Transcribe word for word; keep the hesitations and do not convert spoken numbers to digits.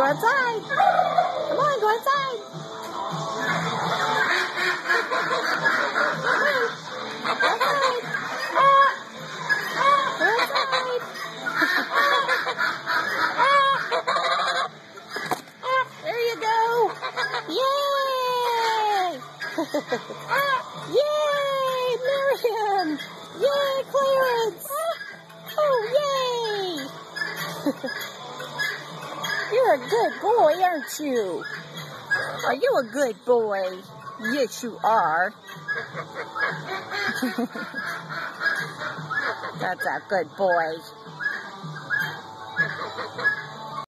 go outside. Come on, go outside. Go outside. Go outside. There you go. Yay! Yay, Miriam! Yay, Clarence! Oh, yay! You're a good boy, aren't you? Are you a good boy? Yes, you are. That's a good boy.